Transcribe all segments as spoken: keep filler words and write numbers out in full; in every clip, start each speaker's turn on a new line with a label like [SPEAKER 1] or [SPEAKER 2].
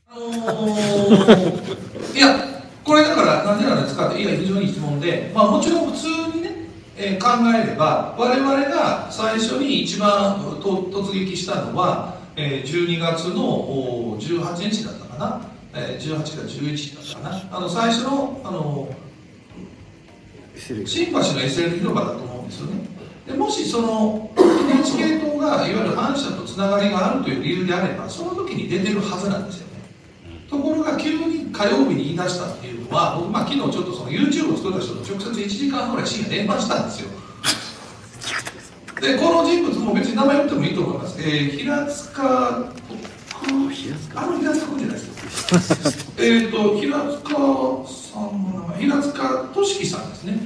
[SPEAKER 1] あのー、いや、これだからなんでなんですかって、いや、非常にいい質問で、まあ、もちろん普通にね、えー、考えれば、我々が最初に一番と突撃したのは、えー、じゅうにがつのじゅうはちにちだったかな、えー、じゅうはちかじゅういちだったかな、あの最初の、あの新橋の エスエル 広場だと思うんですよね。でもしその エヌエイチケー 党がいわゆる反社とつながりがあるという理由であれば、その時に出てるはずなんですよね。ところが急に火曜日に言い出したっていうのは、僕、まあ、昨日ちょっとその YouTube を作った人と直接いちじかんぐらい深夜電話したんですよ。で、この人物も別に名前言ってもいいと思います。えー、平塚君、あの平塚君じゃないですか。えっと、平塚さんの名前、平塚俊樹さんですね。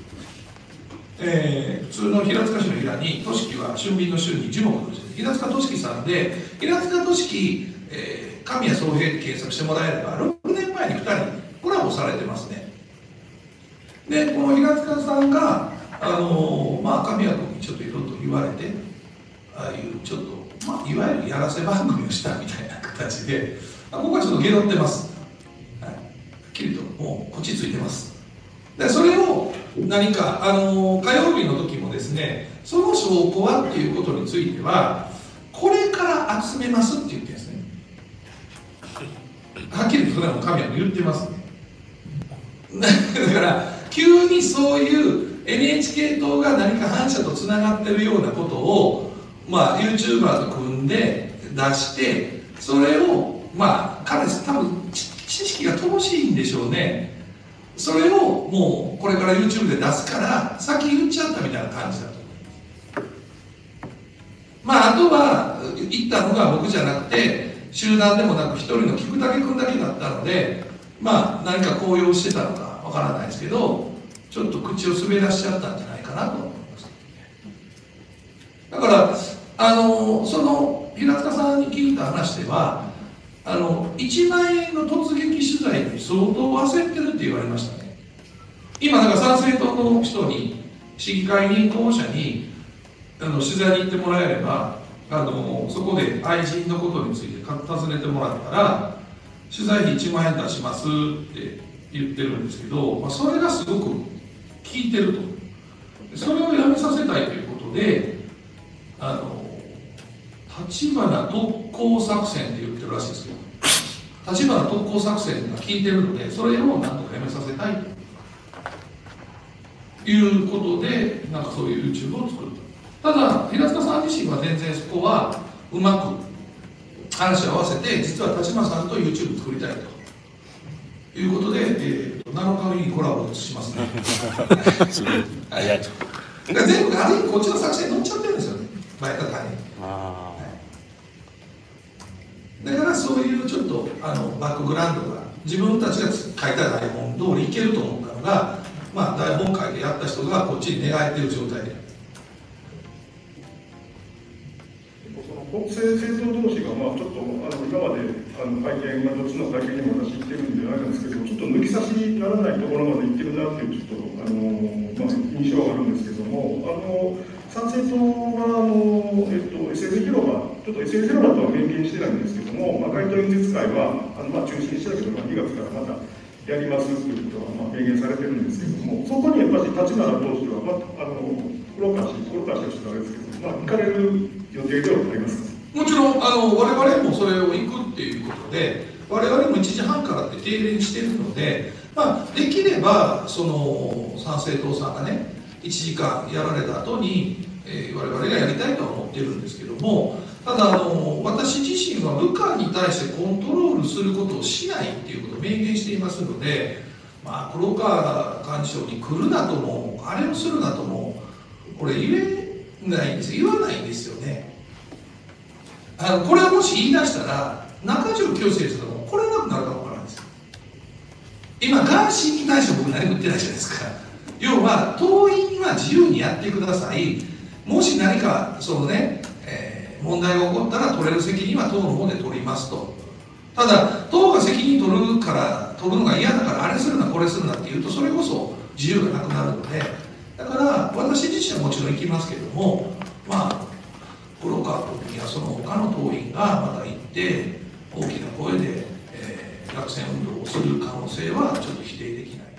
[SPEAKER 1] えー、普通の平塚市の平に、俊樹は春分の春に樹木の字です。平塚俊樹さんで、平塚俊樹、えー神谷宗平で検索してもらえれば、ろくねんまえにふたりコラボされてますね。で、この平塚さんが、あのー、まあ、神谷君にちょっといろいろと言われて、ああいうちょっと、まあ、いわゆるやらせ番組をしたみたいな形で、僕はちょっとゲロってます。はい、はっきりと、もう、こっちついてます。で、それを何か、あのー、火曜日の時もですね、その証拠はっていうことについては、これから集めますって言ってるんですね。はっきりとそれはもう神は言ってますね。だから急にそういう エヌエイチケー 党が何か反社とつながってるようなことを、まあ、YouTuber と組んで出して、それをまあ彼多分知識が乏しいんでしょうね。それをもうこれから YouTube で出すから先言っちゃったみたいな感じだと思います。まああとは言ったのが僕じゃなくて集団でもなく一人の菊竹君だけだったので、まあ何か高揚してたのかわからないですけど、ちょっと口を滑らしちゃったんじゃないかなと思います。だからあのその平塚さんに聞いた話では、あのいちまんえんの突撃取材に相当焦ってるって言われましたね。今なんか参政党の人に市議会議員候補者にあの取材に行ってもらえれば、あのそこで愛人のことについて尋ねてもらったら取材費いちまんえん出しますって言ってるんですけど、まあ、それがすごく効いてると。それをやめさせたいということで、あの立花特攻作戦って言ってるらしいですけど、立花特攻作戦が効いてるので、それをなんとかやめさせたいということで、なんかそういう YouTube を作る。ただ平塚さん自身は全然そこはうまく話を合わせて、実は立花さんと YouTube 作りたいということで、えー、なのかにコラボしますね。ありがとう。全部ある意味こっちの作戦に乗っちゃってるんですよね、前方に。はい、だからそういうちょっとあのバックグラウンドが自分たちが書いた台本通りいけると思ったのが、まあ、台本書いてやった人がこっちに寝返っている状態で。
[SPEAKER 2] 国政政党同士が、まあ、ちょっとあの今まであの会見、まあ、どっちの会見にも私行ってるんであれなんですけど、ちょっと抜き差しにならないところまで行ってるなっていうちょっとあの、まあ、印象があるんですけども、あの参政党はあの、えっと、エスエル 広場、ちょっと エスエル 広場とは明言してないんですけども、まあ、街頭演説会はあの、まあ、中止にしたけど、まあ、にがつからまたやりますということは、まあ、明言されてるんですけども、そこにやっぱり立花党首は、まあ、あの黒川氏、黒川氏としてはあれですけど、まあ、行かれる予定ではありますか。
[SPEAKER 1] もちろんあの我々もそれを行くっていうことで、我々もいちじはんからって定例にしているので、まあ、できればその参政党さんがねいちじかんやられた後に、えー、我々がやりたいとは思っているんですけども、ただあの私自身は部下に対してコントロールすることをしないっていうことを明言していますので、まあ、黒川幹事長に来るなともあれをするなともこれ言えないんですよ、言わないんですよね。あのこれをもし言い出したら中条きよし先生とも来れなくなるかもわからないです。今ガーシーに対して僕何も言ってないじゃないですか。要は党員は自由にやってください、もし何かそのね、えー、問題が起こったら取れる責任は党の方で取りますと。ただ党が責任取るから取るのが嫌だからあれするなこれするなって言うとそれこそ自由がなくなるので、だから私自身はもちろん行きますけども、まあ黒川君にはその他の党員がまた行って大きな声で、えいう可能性はちょっと否定できない。